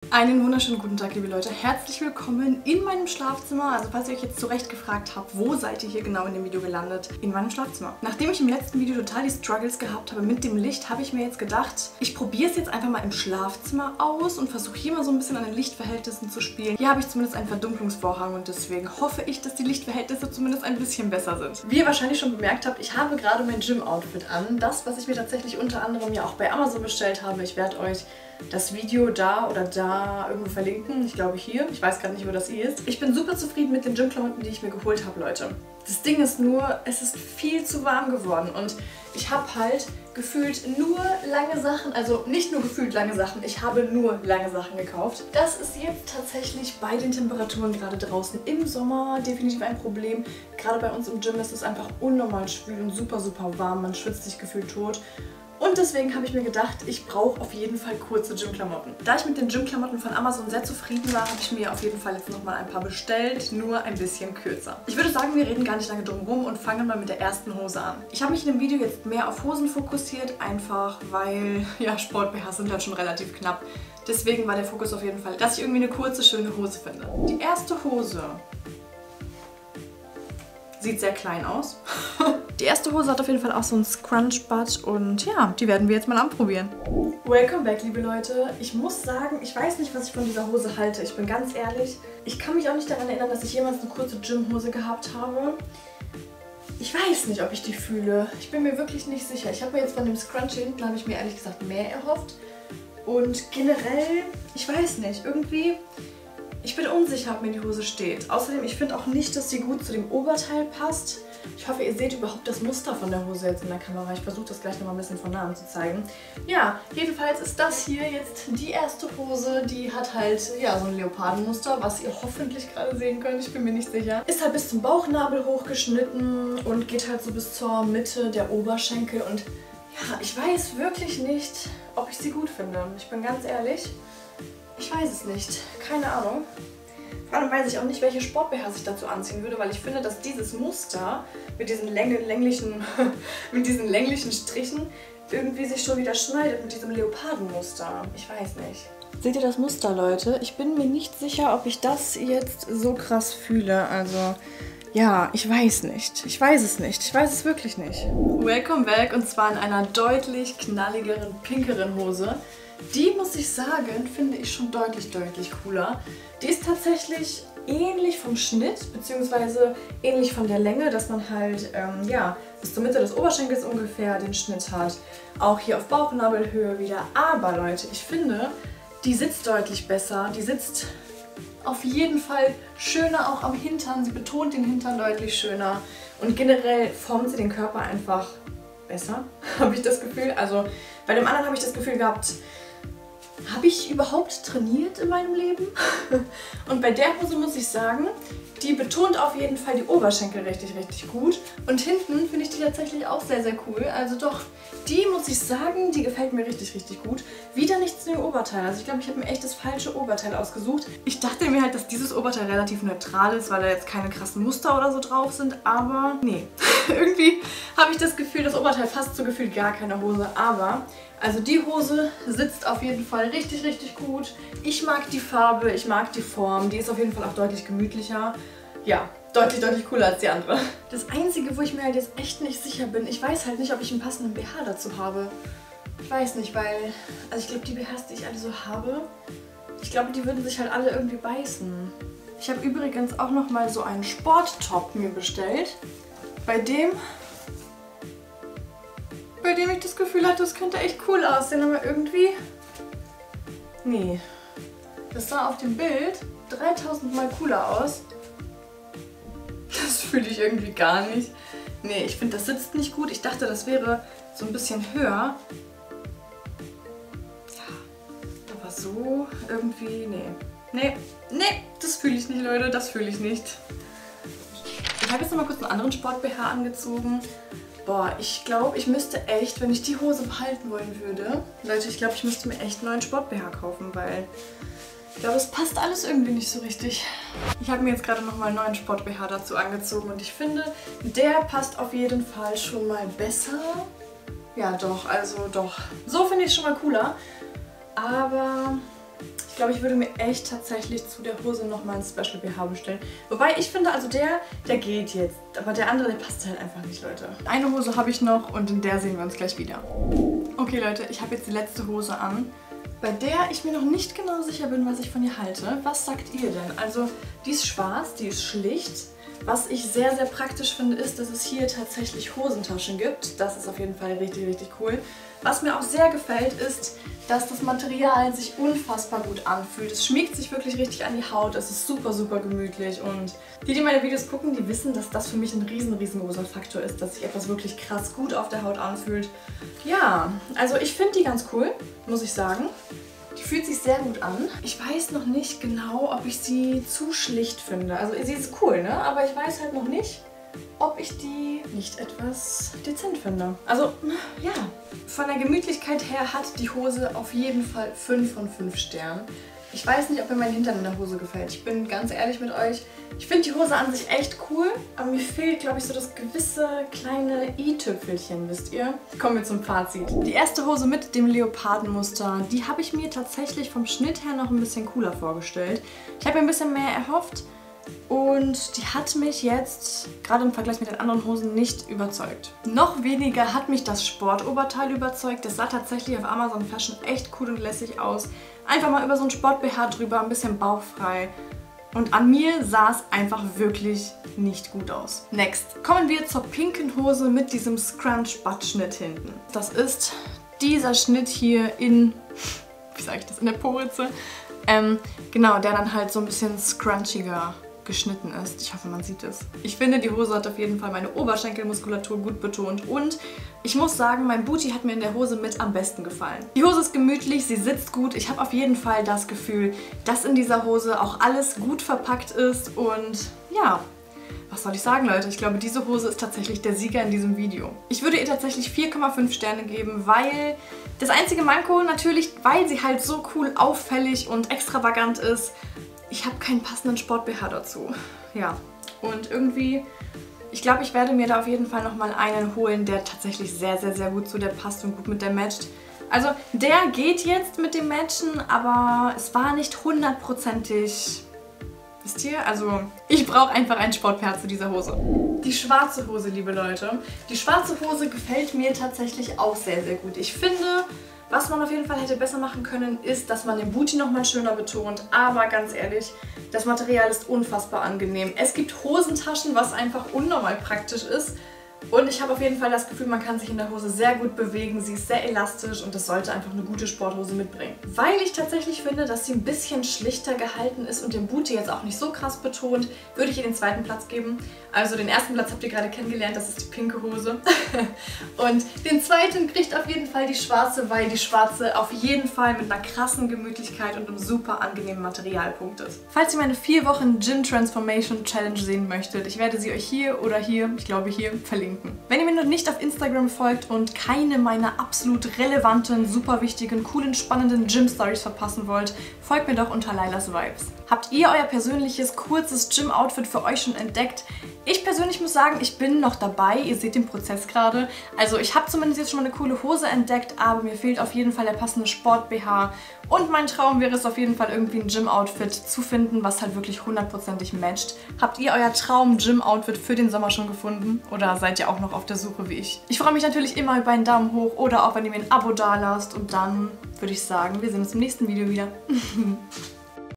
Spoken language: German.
Einen wunderschönen guten Tag, liebe Leute. Herzlich willkommen in meinem Schlafzimmer. Also falls ihr euch jetzt zurecht gefragt habt, wo seid ihr hier genau in dem Video gelandet? In meinem Schlafzimmer. Nachdem ich im letzten Video total die Struggles gehabt habe mit dem Licht, habe ich mir jetzt gedacht, ich probiere es jetzt einfach mal im Schlafzimmer aus und versuche hier mal so ein bisschen an den Lichtverhältnissen zu spielen. Hier habe ich zumindest einen Verdunklungsvorhang und deswegen hoffe ich, dass die Lichtverhältnisse zumindest ein bisschen besser sind. Wie ihr wahrscheinlich schon bemerkt habt, ich habe gerade mein Gym-Outfit an. Das, was ich mir tatsächlich unter anderem ja auch bei Amazon bestellt habe. Ich werde euch das Video da oder da irgendwo verlinken. Ich glaube hier. Ich weiß gerade nicht, wo das ist. Ich bin super zufrieden mit den Gym-Klamotten, die ich mir geholt habe, Leute. Das Ding ist nur, es ist viel zu warm geworden und ich habe halt gefühlt nur lange Sachen, also nicht nur gefühlt lange Sachen, ich habe nur lange Sachen gekauft. Das ist jetzt tatsächlich bei den Temperaturen gerade draußen im Sommer definitiv ein Problem. Gerade bei uns im Gym ist es einfach unnormal schwül und super, super warm. Man schwitzt sich gefühlt tot. Und deswegen habe ich mir gedacht, ich brauche auf jeden Fall kurze Gymklamotten. Da ich mit den Gymklamotten von Amazon sehr zufrieden war, habe ich mir auf jeden Fall jetzt nochmal ein paar bestellt, nur ein bisschen kürzer. Ich würde sagen, wir reden gar nicht lange drum rum und fangen mal mit der ersten Hose an. Ich habe mich in dem Video jetzt mehr auf Hosen fokussiert, einfach weil, ja, Sport-BHs sind halt schon relativ knapp. Deswegen war der Fokus auf jeden Fall, dass ich irgendwie eine kurze, schöne Hose finde. Die erste Hose sieht sehr klein aus. Die erste Hose hat auf jeden Fall auch so einen Scrunch-Butt und ja, die werden wir jetzt mal anprobieren. Welcome back, liebe Leute. Ich muss sagen, ich weiß nicht, was ich von dieser Hose halte. Ich bin ganz ehrlich, ich kann mich auch nicht daran erinnern, dass ich jemals eine kurze Gymhose gehabt habe. Ich weiß nicht, ob ich die fühle. Ich bin mir wirklich nicht sicher. Ich habe mir jetzt von dem Scrunch hier hinten, habe ich mir ehrlich gesagt mehr erhofft. Und generell, ich weiß nicht, irgendwie... Ich bin unsicher, ob mir die Hose steht. Außerdem, ich finde auch nicht, dass sie gut zu dem Oberteil passt. Ich hoffe, ihr seht überhaupt das Muster von der Hose jetzt in der Kamera. Ich versuche das gleich nochmal ein bisschen von nahem zu zeigen. Ja, jedenfalls ist das hier jetzt die erste Hose. Die hat halt, ja, so ein Leopardenmuster, was ihr hoffentlich gerade sehen könnt. Ich bin mir nicht sicher. Ist halt bis zum Bauchnabel hochgeschnitten und geht halt so bis zur Mitte der Oberschenkel. Und ja, ich weiß wirklich nicht, ob ich sie gut finde. Ich bin ganz ehrlich. Ich weiß es nicht. Keine Ahnung. Vor allem weiß ich auch nicht, welche Sport-BHs ich dazu anziehen würde, weil ich finde, dass dieses Muster mit diesen länglichen Strichen irgendwie sich schon wieder schneidet mit diesem Leopardenmuster. Ich weiß nicht. Seht ihr das Muster, Leute? Ich bin mir nicht sicher, ob ich das jetzt so krass fühle. Also... ja, ich weiß nicht. Ich weiß es nicht. Ich weiß es wirklich nicht. Welcome back und zwar in einer deutlich knalligeren, pinkeren Hose. Die, muss ich sagen, finde ich schon deutlich cooler. Die ist tatsächlich ähnlich vom Schnitt, beziehungsweise ähnlich von der Länge, dass man halt, ja, bis zur Mitte des Oberschenkels ungefähr den Schnitt hat. Auch hier auf Bauchnabelhöhe wieder. Aber Leute, ich finde, die sitzt deutlich besser. Die sitzt auf jeden Fall schöner auch am Hintern. Sie betont den Hintern deutlich schöner. Und generell formt sie den Körper einfach besser, habe ich das Gefühl. Also bei dem anderen habe ich das Gefühl gehabt, habe ich überhaupt trainiert in meinem Leben? Und bei der Hose muss ich sagen, die betont auf jeden Fall die Oberschenkel richtig gut. Und hinten finde ich die tatsächlich auch sehr cool. Also doch, die muss ich sagen, die gefällt mir richtig gut. Wieder nichts zu dem Oberteil. Also ich glaube, ich habe mir echt das falsche Oberteil ausgesucht. Ich dachte mir halt, dass dieses Oberteil relativ neutral ist, weil da jetzt keine krassen Muster oder so drauf sind. Aber nee, irgendwie habe ich das Gefühl, das Oberteil passt so gefühlt gar keine Hose. Aber... also die Hose sitzt auf jeden Fall richtig gut. Ich mag die Farbe, ich mag die Form. Die ist auf jeden Fall auch deutlich gemütlicher. Ja, deutlich cooler als die andere. Das Einzige, wo ich mir halt jetzt echt nicht sicher bin, ich weiß halt nicht, ob ich einen passenden BH dazu habe. Ich weiß nicht, weil... also ich glaube, die BHs, die ich alle so habe, ich glaube, die würden sich halt alle irgendwie beißen. Ich habe übrigens auch noch mal so einen Sporttop mir bestellt, bei dem ich das Gefühl hatte, das könnte echt cool aussehen, aber irgendwie... nee. Das sah auf dem Bild 3000 Mal cooler aus. Das fühle ich irgendwie gar nicht. Nee, ich finde, das sitzt nicht gut. Ich dachte, das wäre so ein bisschen höher. Ja, aber so irgendwie... nee, das fühle ich nicht, Leute. Das fühle ich nicht. Ich habe jetzt noch mal kurz einen anderen Sport-BH angezogen. Boah, ich glaube, ich müsste echt, wenn ich die Hose behalten wollen würde, Leute, ich glaube, ich müsste mir echt einen neuen Sport-BH kaufen, weil ich glaube, es passt alles irgendwie nicht so richtig. Ich habe mir jetzt gerade nochmal einen neuen Sport-BH dazu angezogen und ich finde, der passt auf jeden Fall schon mal besser. Ja, doch, also doch. So finde ich es schon mal cooler. Aber Ich glaube, ich würde mir echt tatsächlich zu der Hose nochmal ein Special BH bestellen. Wobei ich finde, also der geht jetzt. Aber der andere, der passt halt einfach nicht, Leute. Eine Hose habe ich noch und in der sehen wir uns gleich wieder. Okay, Leute, ich habe jetzt die letzte Hose an, bei der ich mir noch nicht genau sicher bin, was ich von ihr halte. Was sagt ihr denn? Also, die ist schwarz, die ist schlicht. Was ich sehr, sehr praktisch finde, ist, dass es hier tatsächlich Hosentaschen gibt. Das ist auf jeden Fall richtig, richtig cool. Was mir auch sehr gefällt, ist, dass das Material sich unfassbar gut anfühlt. Es schmiegt sich wirklich richtig an die Haut. Es ist super, super gemütlich. Und die meine Videos gucken, die wissen, dass das für mich ein riesengroßer Faktor ist, dass sich etwas wirklich krass gut auf der Haut anfühlt. Ja, also ich finde die ganz cool, muss ich sagen. Die fühlt sich sehr gut an. Ich weiß noch nicht genau, ob ich sie zu schlicht finde. Also sie ist cool, ne? Aber ich weiß halt noch nicht, ob ich die nicht etwas dezent finde. Also, ja. Von der Gemütlichkeit her hat die Hose auf jeden Fall 5 von 5 Sternen. Ich weiß nicht, ob mir mein Hintern in der Hose gefällt. Ich bin ganz ehrlich mit euch. Ich finde die Hose an sich echt cool, aber mir fehlt, glaube ich, so das gewisse kleine i-Tüpfelchen, wisst ihr? Kommen wir zum Fazit. Die erste Hose mit dem Leopardenmuster, die habe ich mir tatsächlich vom Schnitt her noch ein bisschen cooler vorgestellt. Ich habe mir ein bisschen mehr erhofft und die hat mich jetzt, gerade im Vergleich mit den anderen Hosen, nicht überzeugt. Noch weniger hat mich das Sportoberteil überzeugt. Das sah tatsächlich auf Amazon Fashion echt cool und lässig aus. Einfach mal über so ein Sport-BH drüber, ein bisschen bauchfrei. Und an mir sah es einfach wirklich nicht gut aus. Next. Kommen wir zur pinken Hose mit diesem Scrunch-Butt-Schnitt hinten. Das ist dieser Schnitt hier in, wie sage ich das, in der Po-Ritze. Genau, der dann halt so ein bisschen scrunchiger geschnitten ist. Ich hoffe, man sieht es. Ich finde, die Hose hat auf jeden Fall meine Oberschenkelmuskulatur gut betont und ich muss sagen, mein Booty hat mir in der Hose mit am besten gefallen. Die Hose ist gemütlich, sie sitzt gut. Ich habe auf jeden Fall das Gefühl, dass in dieser Hose auch alles gut verpackt ist und ja, was soll ich sagen, Leute? Ich glaube, diese Hose ist tatsächlich der Sieger in diesem Video. Ich würde ihr tatsächlich 4,5 Sterne geben, weil das einzige Manko natürlich, weil sie halt so cool auffällig und extravagant ist, ich habe keinen passenden Sport-BH dazu. Ja, und irgendwie, ich glaube, ich werde mir da auf jeden Fall nochmal einen holen, der tatsächlich sehr, sehr, sehr gut zu der passt und gut mit der matcht. Also, der geht jetzt mit dem Matchen, aber es war nicht hundertprozentig. Wisst ihr? Also, ich brauche einfach ein Sport-BH zu dieser Hose. Die schwarze Hose, liebe Leute. Die schwarze Hose gefällt mir tatsächlich auch sehr, sehr gut. Ich finde, was man auf jeden Fall hätte besser machen können, ist, dass man den Booty nochmal schöner betont. Aber ganz ehrlich, das Material ist unfassbar angenehm. Es gibt Hosentaschen, was einfach unnormal praktisch ist. Und ich habe auf jeden Fall das Gefühl, man kann sich in der Hose sehr gut bewegen. Sie ist sehr elastisch und das sollte einfach eine gute Sporthose mitbringen. Weil ich tatsächlich finde, dass sie ein bisschen schlichter gehalten ist und den Booty jetzt auch nicht so krass betont, würde ich ihr den zweiten Platz geben. Also den ersten Platz habt ihr gerade kennengelernt, das ist die pinke Hose. Und den zweiten kriegt auf jeden Fall die schwarze, weil die schwarze auf jeden Fall mit einer krassen Gemütlichkeit und einem super angenehmen Material punktet. Falls ihr meine 4 Wochen Gym Transformation Challenge sehen möchtet, ich werde sie euch hier oder hier, ich glaube hier, verlinken. Wenn ihr mir noch nicht auf Instagram folgt und keine meiner absolut relevanten, super wichtigen, coolen, spannenden Gym-Stories verpassen wollt, folgt mir doch unter Lailas Vibes. Habt ihr euer persönliches, kurzes Gym-Outfit für euch schon entdeckt? Ich persönlich muss sagen, ich bin noch dabei. Ihr seht den Prozess gerade. Also ich habe zumindest jetzt schon mal eine coole Hose entdeckt, aber mir fehlt auf jeden Fall der passende Sport-BH. Und mein Traum wäre es auf jeden Fall irgendwie ein Gym-Outfit zu finden, was halt wirklich hundertprozentig matcht. Habt ihr euer Traum-Gym-Outfit für den Sommer schon gefunden? Oder seid ihr auch noch auf der Suche wie ich? Ich freue mich natürlich immer über einen Daumen hoch oder auch wenn ihr mir ein Abo dalasst. Und dann würde ich sagen, wir sehen uns im nächsten Video wieder.